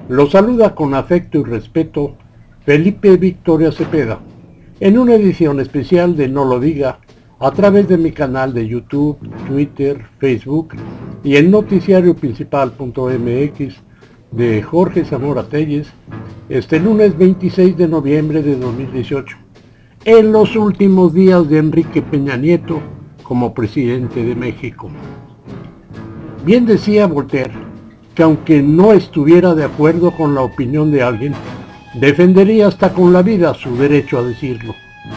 Lo saluda con afecto y respeto Felipe Victoria Cepeda, en una edición especial de No Lo Diga, a través de mi canal de YouTube, Twitter, Facebook y el noticiarioprincipal.mx de Jorge Zamora Telles, este lunes 26 de noviembre de 2018, en los últimos días de Enrique Peña Nieto como presidente de México. Bien decía Voltaire, que aunque no estuviera de acuerdo con la opinión de alguien, defendería hasta con la vida su derecho a decirlo.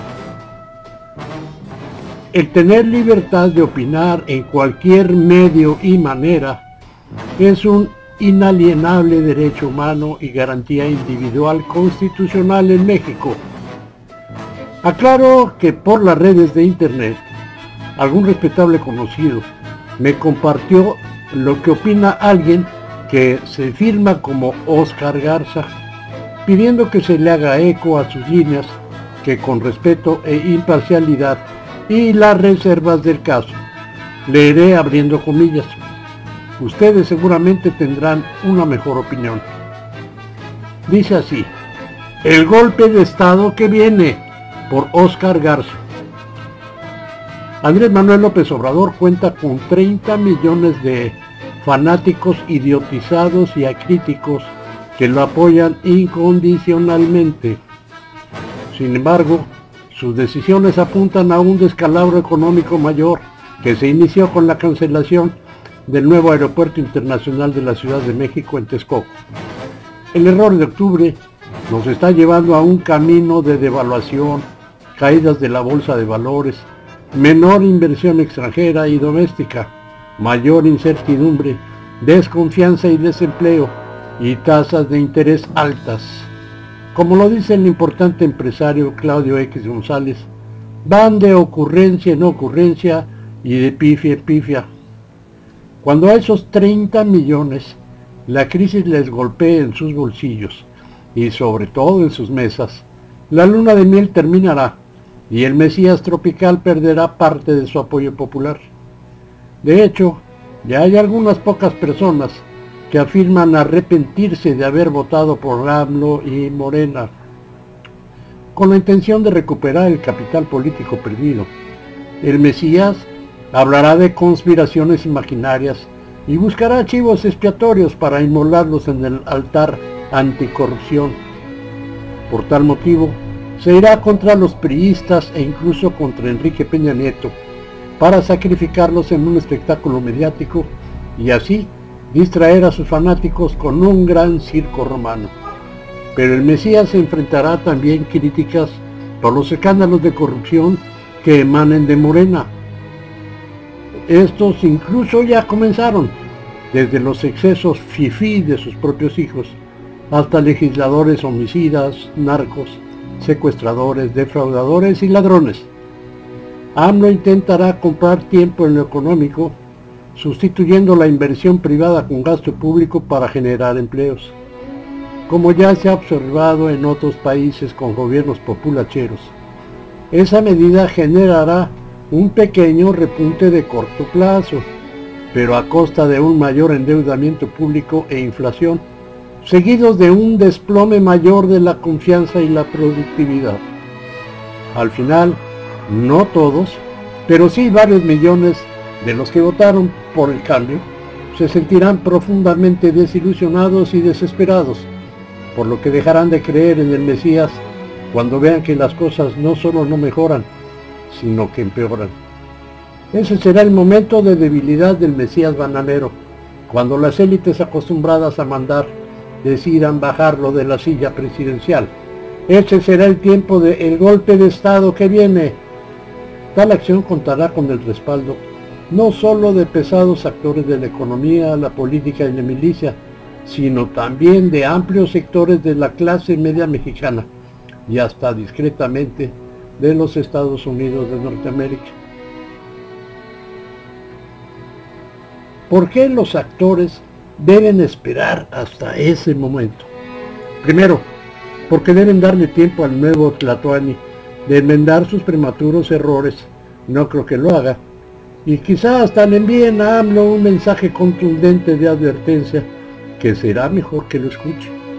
El tener libertad de opinar en cualquier medio y manera es un inalienable derecho humano y garantía individual constitucional en México. Aclaro que por las redes de internet, algún respetable conocido me compartió lo que opina alguien que se firma como Oscar Garza, pidiendo que se le haga eco a sus líneas, que con respeto e imparcialidad y las reservas del caso, leeré abriendo comillas. Ustedes seguramente tendrán una mejor opinión. Dice así: el golpe de Estado que viene, por Oscar Garza. Andrés Manuel López Obrador cuenta con 30 millones de fanáticos idiotizados y acríticos que lo apoyan incondicionalmente. Sin embargo, sus decisiones apuntan a un descalabro económico mayor que se inició con la cancelación del nuevo aeropuerto internacional de la Ciudad de México en Texcoco. El error de octubre nos está llevando a un camino de devaluación, caídas de la bolsa de valores, menor inversión extranjera y doméstica, mayor incertidumbre, desconfianza y desempleo y tasas de interés altas. Como lo dice el importante empresario Claudio X González, van de ocurrencia en ocurrencia y de pifia en pifia. Cuando a esos 30 millones la crisis les golpee en sus bolsillos y sobre todo en sus mesas, la luna de miel terminará y el Mesías tropical perderá parte de su apoyo popular. De hecho, ya hay algunas pocas personas que afirman arrepentirse de haber votado por AMLO y Morena, con la intención de recuperar el capital político perdido. El Mesías hablará de conspiraciones imaginarias y buscará chivos expiatorios para inmolarlos en el altar anticorrupción. Por tal motivo, se irá contra los priistas e incluso contra Enrique Peña Nieto, para sacrificarlos en un espectáculo mediático y así distraer a sus fanáticos con un gran circo romano. Pero el Mesías se enfrentará también críticas por los escándalos de corrupción que emanen de Morena. Estos incluso ya comenzaron, desde los excesos fifí de sus propios hijos, hasta legisladores homicidas, narcos, secuestradores, defraudadores y ladrones. AMLO intentará comprar tiempo en lo económico, sustituyendo la inversión privada con gasto público para generar empleos, como ya se ha observado en otros países con gobiernos populacheros. Esa medida generará un pequeño repunte de corto plazo, pero a costa de un mayor endeudamiento público e inflación, seguidos de un desplome mayor de la confianza y la productividad. Al final, no todos, pero sí varios millones de los que votaron por el cambio, se sentirán profundamente desilusionados y desesperados, por lo que dejarán de creer en el Mesías cuando vean que las cosas no solo no mejoran, sino que empeoran. Ese será el momento de debilidad del Mesías bananero, cuando las élites acostumbradas a mandar decidan bajarlo de la silla presidencial. Ese será el tiempo del golpe de Estado que viene. Tal acción contará con el respaldo no solo de pesados actores de la economía, la política y la milicia, sino también de amplios sectores de la clase media mexicana y hasta discretamente de los Estados Unidos de Norteamérica. ¿Por qué los actores deben esperar hasta ese momento? Primero, porque deben darle tiempo al nuevo Tlatoani de enmendar sus prematuros errores. No creo que lo haga, y quizá hasta le envíen a AMLO un mensaje contundente de advertencia que será mejor que lo escuche.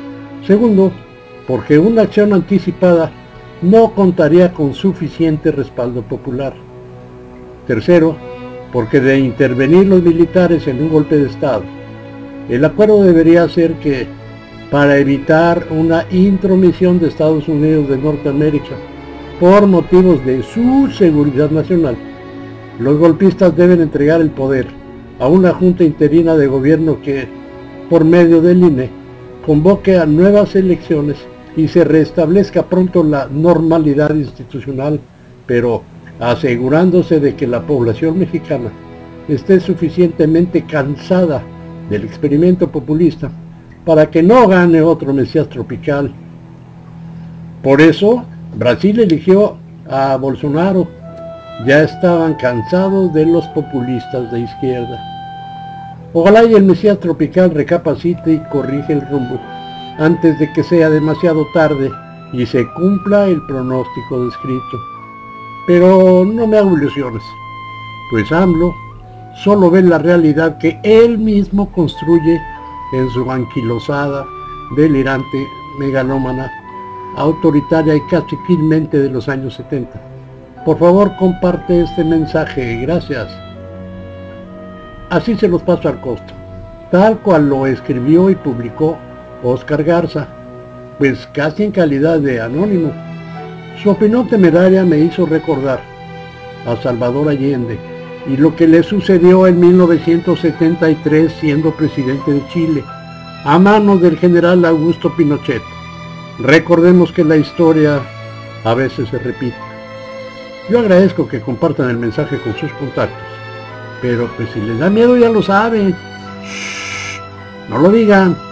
Segundo, porque una acción anticipada no contaría con suficiente respaldo popular. Tercero, porque de intervenir los militares en un golpe de Estado, el acuerdo debería ser que, para evitar una intromisión de Estados Unidos de Norteamérica por motivos de su seguridad nacional, los golpistas deben entregar el poder a una junta interina de gobierno que, por medio del INE, convoque a nuevas elecciones y se restablezca pronto la normalidad institucional, pero asegurándose de que la población mexicana esté suficientemente cansada del experimento populista para que no gane otro Mesías tropical. Por eso, Brasil eligió a Bolsonaro. Ya estaban cansados de los populistas de izquierda. Ojalá y el Mesías tropical recapacite y corrige el rumbo antes de que sea demasiado tarde y se cumpla el pronóstico descrito. Pero no me hago ilusiones, pues AMLO solo ve la realidad que él mismo construye en su anquilosada, delirante, megalómana, autoritaria y casi vilmente de los años 70. Por favor, comparte este mensaje, gracias. Así se los paso al costo, tal cual lo escribió y publicó Óscar Garza, pues casi en calidad de anónimo. Su opinión temeraria me hizo recordar a Salvador Allende y lo que le sucedió en 1973 siendo presidente de Chile, a manos del general Augusto Pinochet. Recordemos que la historia a veces se repite. Yo agradezco que compartan el mensaje con sus contactos, pero pues si les da miedo ya lo saben. Shh, no lo digan.